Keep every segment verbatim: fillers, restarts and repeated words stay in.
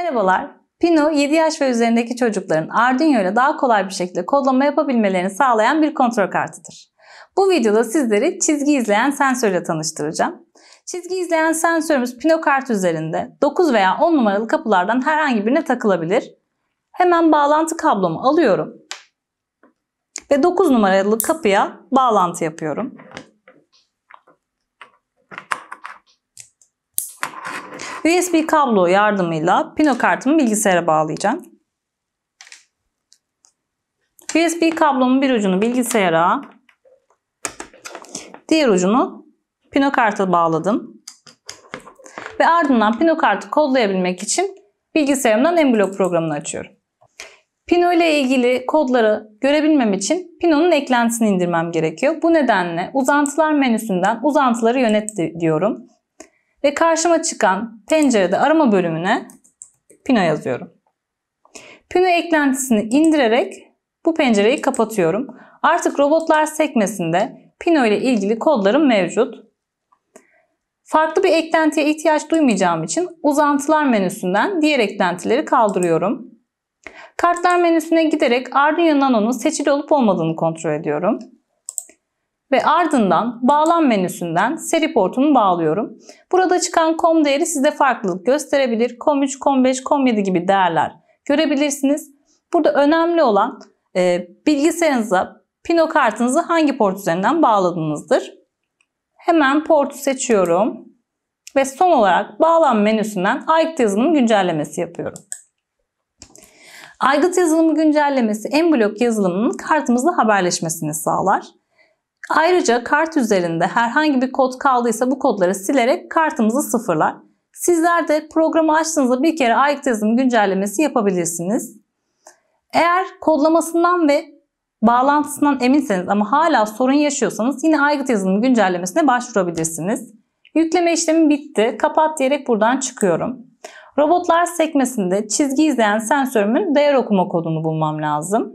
Merhabalar. Pino, yedi yaş ve üzerindeki çocukların Arduino ile daha kolay bir şekilde kodlama yapabilmelerini sağlayan bir kontrol kartıdır. Bu videoda sizleri çizgi izleyen sensör ile tanıştıracağım. Çizgi izleyen sensörümüz Pino kart üzerinde dokuz veya on numaralı kapılardan herhangi birine takılabilir. Hemen bağlantı kablomu alıyorum ve dokuz numaralı kapıya bağlantı yapıyorum. U S B kablo yardımıyla Pino kartımı bilgisayara bağlayacağım. U S B kablomun bir ucunu bilgisayara, diğer ucunu Pino karta bağladım. Ve ardından Pino kartı kodlayabilmek için bilgisayarımdan Emblock programını açıyorum. Pino ile ilgili kodları görebilmem için Pino'nun eklentisini indirmem gerekiyor. Bu nedenle uzantılar menüsünden uzantıları yönet diyorum. Ve karşıma çıkan pencerede arama bölümüne Pino yazıyorum. Pino eklentisini indirerek bu pencereyi kapatıyorum. Artık robotlar sekmesinde Pino ile ilgili kodlarım mevcut. Farklı bir eklentiye ihtiyaç duymayacağım için uzantılar menüsünden diğer eklentileri kaldırıyorum. Kartlar menüsüne giderek Arduino Nano'nun seçili olup olmadığını kontrol ediyorum. Ve ardından bağlam menüsünden seri portunu bağlıyorum. Burada çıkan com değeri size farklılık gösterebilir. com üç, com beş, com yedi gibi değerler görebilirsiniz. Burada önemli olan e, bilgisayarınıza Pino kartınızı hangi port üzerinden bağladığınızdır. Hemen portu seçiyorum. Ve son olarak bağlam menüsünden aygıt yazılımı güncellemesi yapıyorum. Aygıt yazılımı güncellemesi Emblock yazılımının kartımızla haberleşmesini sağlar. Ayrıca kart üzerinde herhangi bir kod kaldıysa bu kodları silerek kartımızı sıfırlar. Sizler de programı açtığınızda bir kere aygıt yazılımı güncellemesi yapabilirsiniz. Eğer kodlamasından ve bağlantısından eminseniz ama hala sorun yaşıyorsanız yine aygıt yazılımı güncellemesine başvurabilirsiniz. Yükleme işlemi bitti. Kapat diyerek buradan çıkıyorum. Robotlar sekmesinde çizgi izleyen sensörümün değer okuma kodunu bulmam lazım.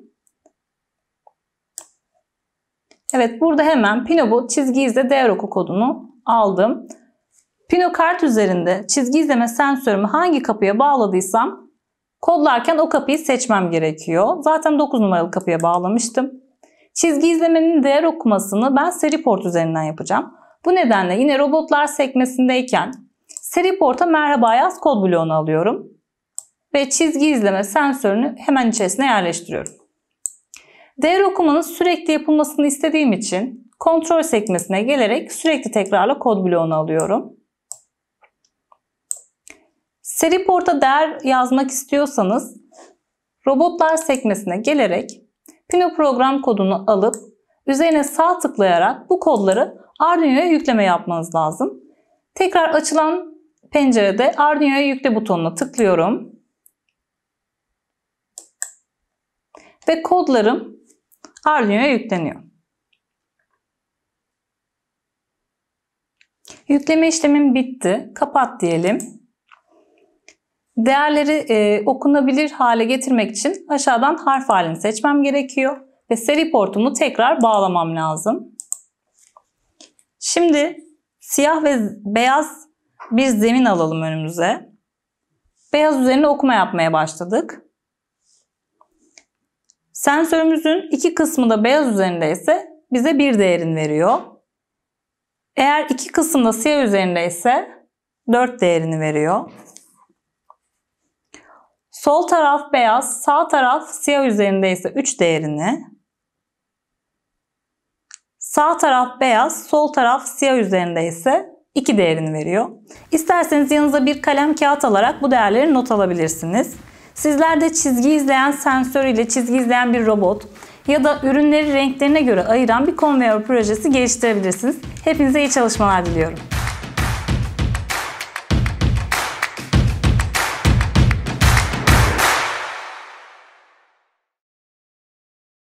Evet, burada hemen Pinobot çizgi izle değer oku kodunu aldım. Pino kart üzerinde çizgi izleme sensörümü hangi kapıya bağladıysam kodlarken o kapıyı seçmem gerekiyor. Zaten dokuz numaralı kapıya bağlamıştım. Çizgi izlemenin değer okumasını ben seri port üzerinden yapacağım. Bu nedenle yine robotlar sekmesindeyken seri porta merhaba yaz kod bloğunu alıyorum. Ve çizgi izleme sensörünü hemen içerisine yerleştiriyorum. Değer okumanın sürekli yapılmasını istediğim için kontrol sekmesine gelerek sürekli tekrarla kod bloğunu alıyorum. Seri porta değer yazmak istiyorsanız robotlar sekmesine gelerek Pino program kodunu alıp üzerine sağ tıklayarak bu kodları Arduino'ya yükleme yapmanız lazım. Tekrar açılan pencerede Arduino'ya yükle butonuna tıklıyorum. Ve kodlarım Arduino'ya yükleniyor. Yükleme işlemim bitti. Kapat diyelim. Değerleri e, okunabilir hale getirmek için aşağıdan harf halini seçmem gerekiyor. Ve seri portumu tekrar bağlamam lazım. Şimdi siyah ve beyaz bir zemin alalım önümüze. Beyaz üzerine okuma yapmaya başladık. Sensörümüzün iki kısmı da beyaz üzerindeyse bize bir değerini veriyor. Eğer iki kısım da siyah üzerindeyse dört değerini veriyor. Sol taraf beyaz, sağ taraf siyah üzerindeyse üç değerini. Sağ taraf beyaz, sol taraf siyah üzerindeyse iki değerini veriyor. İsterseniz yanınıza bir kalem kağıt alarak bu değerleri not alabilirsiniz. Sizler de çizgi izleyen sensör ile çizgi izleyen bir robot ya da ürünleri renklerine göre ayıran bir konveyör projesi geliştirebilirsiniz. Hepinize iyi çalışmalar diliyorum.